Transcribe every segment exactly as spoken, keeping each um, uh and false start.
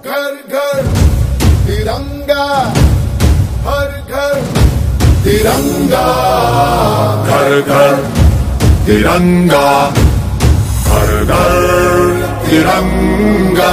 घर घर तिरंगा, हर घर तिरंगा, घर घर तिरंगा, हर घर तिरंगा।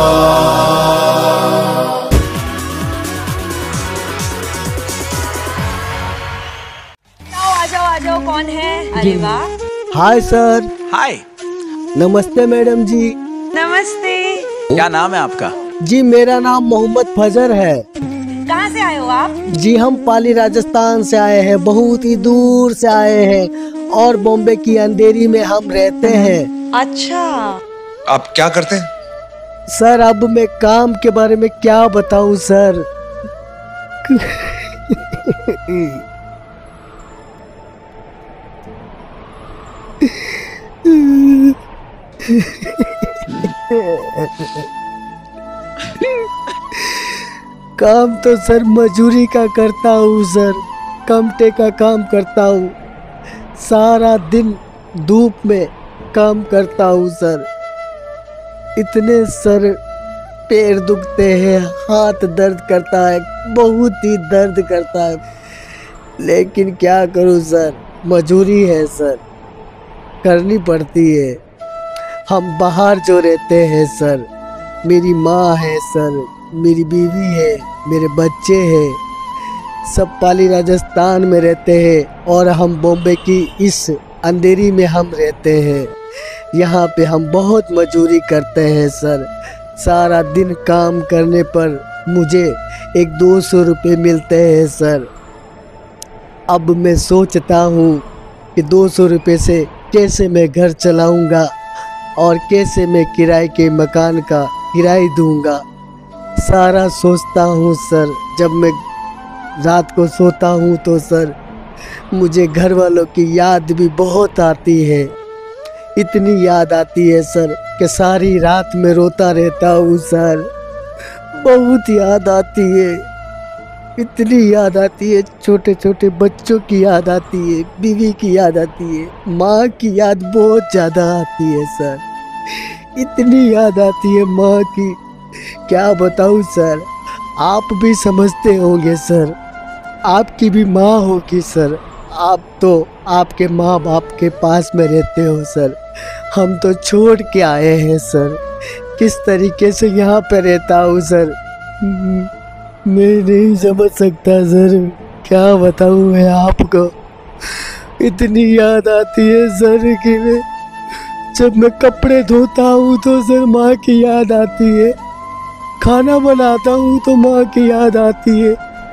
आ जाओ आ जाओ, कौन है? अरे वाह। Hi sir. हाय। नमस्ते मैडम जी। नमस्ते। क्या नाम है आपका? जी मेरा नाम मोहम्मद फजर है। कहाँ से आए हो आप? जी हम पाली राजस्थान से आए हैं, बहुत ही दूर से आए हैं और बॉम्बे की अंधेरी में हम रहते हैं। अच्छा। आप क्या करते हैं? सर अब मैं काम के बारे में क्या बताऊं सर। काम तो सर मजूरी का करता हूँ सर, कमटे का काम करता हूँ, सारा दिन धूप में काम करता हूँ सर। इतने सर पैर दुखते हैं, हाथ दर्द करता है, बहुत ही दर्द करता है, लेकिन क्या करूँ सर, मजूरी है सर, करनी पड़ती है। हम बाहर जो रहते हैं सर, मेरी माँ है सर, मेरी बीवी है, मेरे बच्चे हैं, सब पाली राजस्थान में रहते हैं और हम बॉम्बे की इस अंधेरी में हम रहते हैं। यहाँ पे हम बहुत मजदूरी करते हैं सर, सारा दिन काम करने पर मुझे एक दो सौ रुपये मिलते हैं सर। अब मैं सोचता हूँ कि दो सौ रुपये से कैसे मैं घर चलाऊँगा और कैसे मैं किराए के मकान का किराया दूँगा, सारा सोचता हूँ सर। जब मैं रात को सोता हूँ तो सर मुझे घर वालों की याद भी बहुत आती है, इतनी याद आती है सर कि सारी रात में रोता रहता हूँ सर, बहुत याद आती है, इतनी याद आती है, छोटे छोटे बच्चों की याद आती है, बीवी की याद आती है, माँ की याद बहुत ज़्यादा आती है सर, इतनी याद आती है माँ की, क्या बताऊँ सर। आप भी समझते होंगे सर, आपकी भी माँ होगी सर, आप तो आपके माँ बाप के पास में रहते हो सर, हम तो छोड़ के आए हैं सर, किस तरीके से यहाँ पे रहता हूँ सर, मैं नहीं समझ सकता सर, क्या बताऊँ मैं आपको, इतनी याद आती है सर कि मैं जब मैं कपड़े धोता हूँ तो सर माँ की याद आती है, खाना बनाता हूँ तो माँ की याद आती है,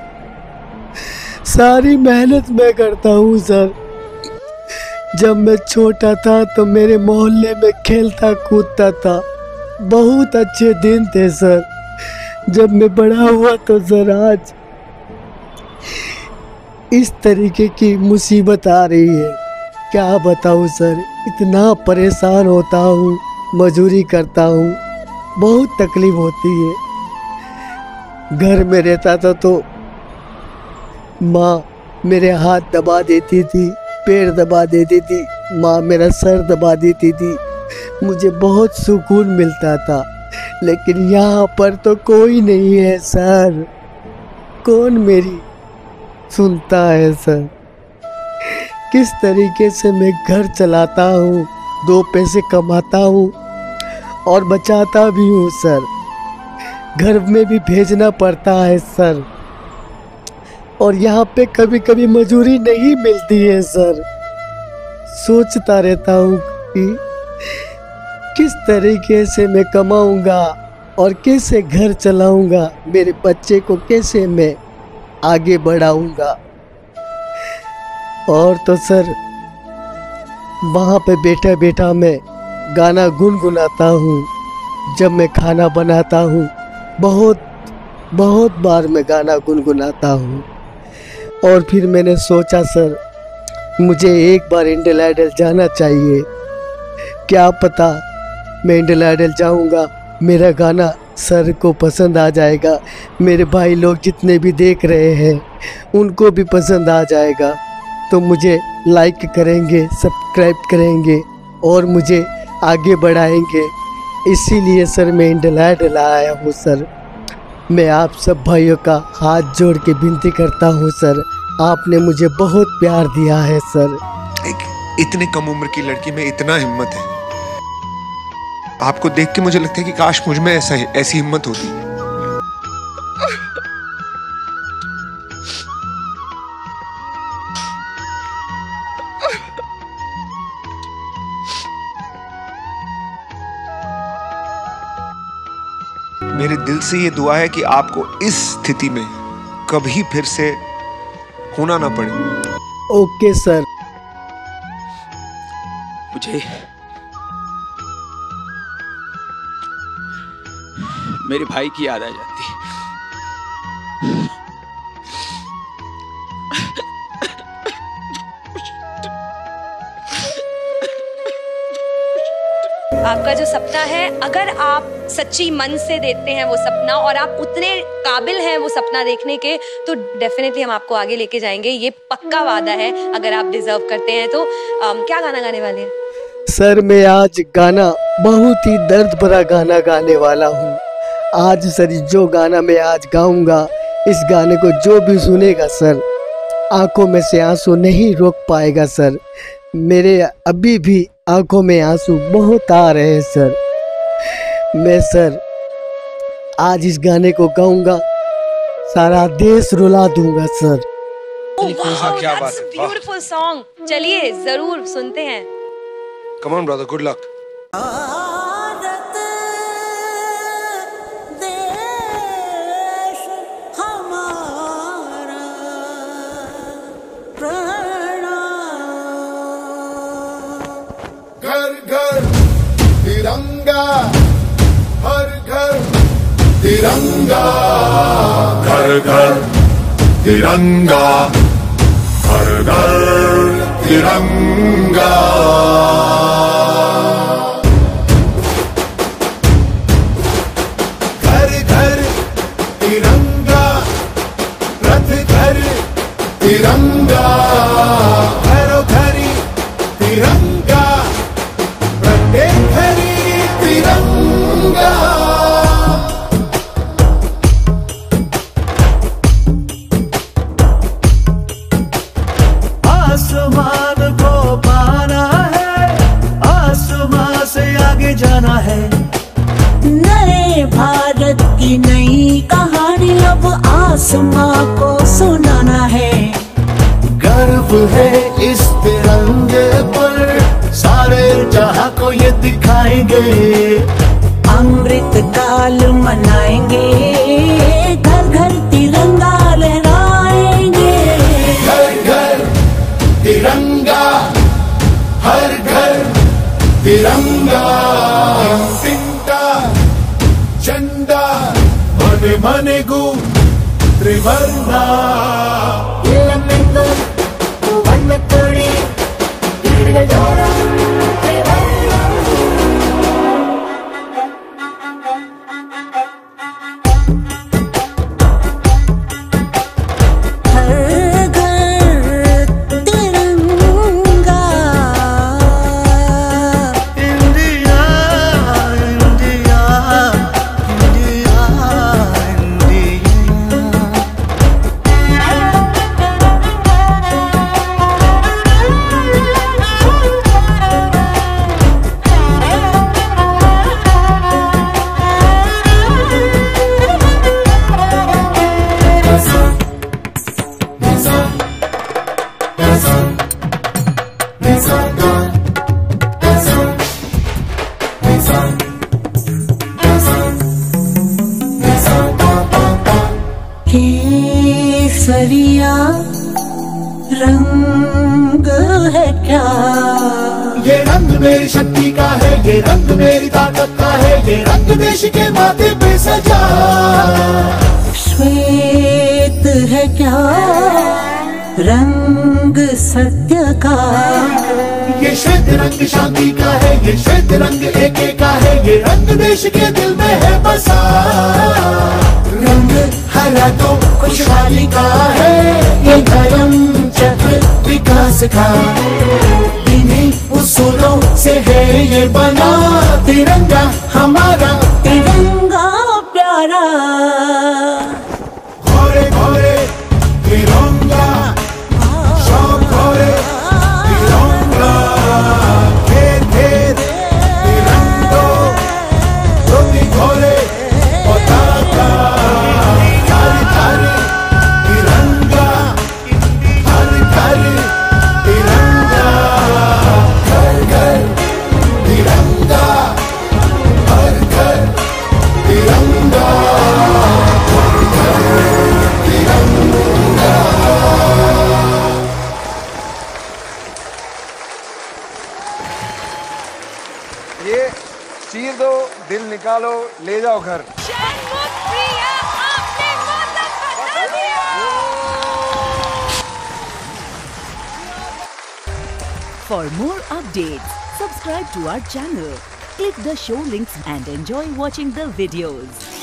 सारी मेहनत मैं करता हूँ सर। जब मैं छोटा था तो मेरे मोहल्ले में खेलता कूदता था, बहुत अच्छे दिन थे सर। जब मैं बड़ा हुआ तो सर आज इस तरीके की मुसीबत आ रही है, क्या बताऊँ सर, इतना परेशान होता हूँ, मजदूरी करता हूँ, बहुत तकलीफ होती है। घर में रहता था तो माँ मेरे हाथ दबा देती थी, पैर दबा देती थी, माँ मेरा सर दबा देती थी, मुझे बहुत सुकून मिलता था, लेकिन यहाँ पर तो कोई नहीं है सर, कौन मेरी सुनता है सर। किस तरीके से मैं घर चलाता हूँ, दो पैसे कमाता हूँ और बचाता भी हूँ सर, घर में भी भेजना पड़ता है सर, और यहाँ पे कभी कभी मजदूरी नहीं मिलती है सर। सोचता रहता हूँ कि किस तरीके से मैं कमाऊँगा और कैसे घर चलाऊँगा, मेरे बच्चे को कैसे मैं आगे बढ़ाऊँगा। और तो सर वहाँ पे बैठा बैठा मैं गाना गुनगुनाता हूँ, जब मैं खाना बनाता हूँ, बहुत बहुत बार मैं गाना गुनगुनाता हूँ। और फिर मैंने सोचा सर मुझे एक बार इंडियन आइडल जाना चाहिए, क्या पता मैं इंडियन आइडल जाऊँगा, मेरा गाना सर को पसंद आ जाएगा, मेरे भाई लोग जितने भी देख रहे हैं उनको भी पसंद आ जाएगा, तो मुझे लाइक करेंगे, सब्सक्राइब करेंगे और मुझे आगे बढ़ाएंगे। इसीलिए सर मैं इंडिया आया हूँ सर। मैं आप सब भाइयों का हाथ जोड़ के विनती करता हूँ सर, आपने मुझे बहुत प्यार दिया है सर। एक इतने कम उम्र की लड़की में इतना हिम्मत है, आपको देख के मुझे लगता है कि काश मुझ में ऐसा ऐसी हिम्मत होती। मेरे दिल से ये दुआ है कि आपको इस स्थिति में कभी फिर से होना ना पड़े। Okay sir. मुझे मेरे भाई की याद आ जाती है। आपका जो सपना है, अगर आप सच्ची मन से देते हैं वो सपना और आप उतने काबिल हैं वो सपना देखने के, तो डेफिनेटली हम आपको आगे लेके जाएंगे। ये पक्का वादा है। अगर आप डिजर्व करते हैं तो आम, क्या गाना गाने वाले हैं? सर मैं आज गाना बहुत ही दर्द भरा गाना गाने वाला हूँ। आज सर जो गाना मैं आज गाऊंगा, इस गाने को जो भी सुनेगा सर आंखों में से आंसू नहीं रोक पाएगा सर। मेरे अभी भी आंखों में आंसू बहुत आ रहे हैं सर। मैं सर आज इस गाने को गाऊंगा, सारा देश रुला दूंगा सर। क्या बात है, ब्यूटीफुल सॉन्ग। चलिए जरूर सुनते हैं। Come on brother, good luck. घर घर तिरंगा, हर घर तिरंगा, घर घर तिरंगा, हर घर तिरंगा। घर घर तिरंगा, रथ घर तिरंगा, घरों घरी तिरंगा, प्रत्येक घरी तिरंगा। आसमान को पाना है, आसमान से आगे जाना है। नए भारत की नई कहानी अब आसमां को सुनाना है। गर्व है इस तिरंगे पर, सारे जहां को ये दिखाएंगे। अमृत काल मनाएंगे, घर घर तिरंगा लहराएंगे। घर घर तिरंगा, हर घर तिरंगा, तिंटा झंडा मने मने गु त्रिवर्णा। वन्नकोड़ी तिरंगा केसरिया रंग है क्या? ये रंग मेरी शक्ति का है, ये रंग मेरी ताकत का है, ये रंग देश के माथे पे सजा। श्वेत है क्या रंग सत्य का? ये श्वेत रंग शांति का है, ये श्वेत रंग एके का है, ये रंग देश के दिल में है बसा। रंग हरा तो खुशहाली का है, ये धर्म चक्र विकास का। इन्हीं उसूलों से है ये बना तिरंगा हमारा, तिरंगा प्यारा। घोरे घोरे तिरंगा, शौक घोरे तिरंगा, खेत खेत तिरंगो, धोती घोरे पताका, थारी थारी तिरंगा, थारी थारी तिरंगा, घर घर तिरंगा, हर घर तिरंगा, हर घर तिरंगा। ये चीर दो, दिल निकालो, ले जाओ घर। For more updates, subscribe to our channel, click the show links and enjoy watching the videos.